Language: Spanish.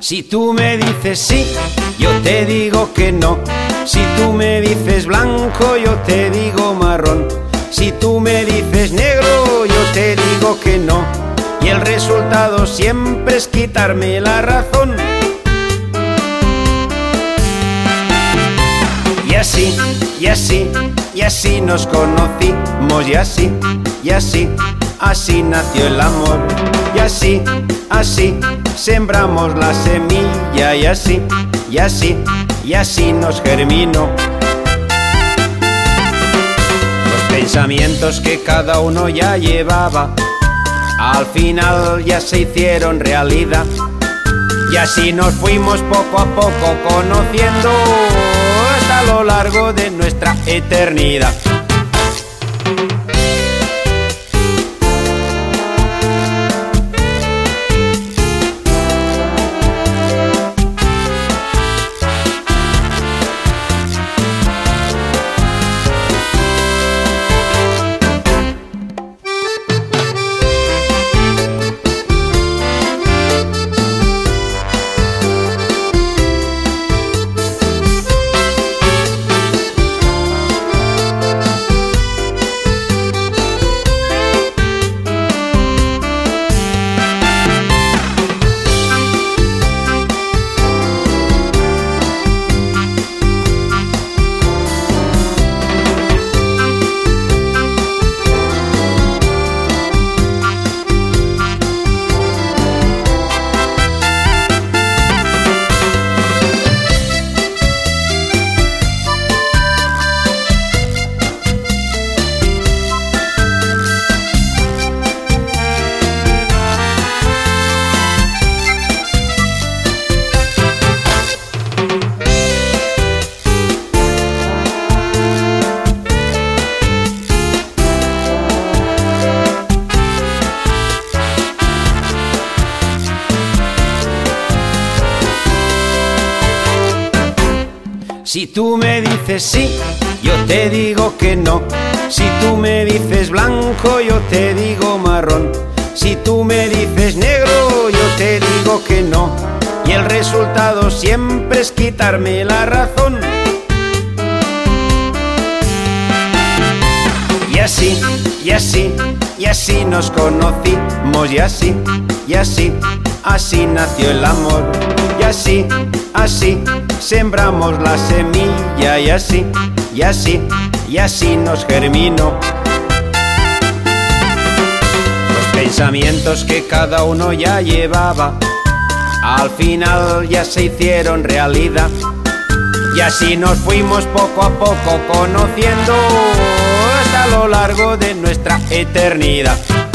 Si tú me dices sí, yo te digo que no. Si tú me dices blanco, yo te digo marrón. Si tú me dices negro, yo te digo que no. Y el resultado siempre es quitarme la razón. Y así, y así, y así nos conocimos. Y así, y así, así nació el amor. Y así, así, sembramos la semilla. Y así, y así, y así nos germinó. Los pensamientos que cada uno ya llevaba, al final ya se hicieron realidad. Y así nos fuimos poco a poco conociendo hasta lo largo de nuestra eternidad. Si tú me dices sí, yo te digo que no. Si tú me dices blanco, yo te digo marrón. Si tú me dices negro, yo te digo que no. Y el resultado siempre es quitarme la razón. Y así, y así, y así nos conocimos. Y así, y así, así nació el amor. Y así, así, sembramos la semilla. Y así, y así, y así nos germinó. Los pensamientos que cada uno ya llevaba, al final ya se hicieron realidad. Y así nos fuimos poco a poco conociendo hasta lo largo de nuestra eternidad.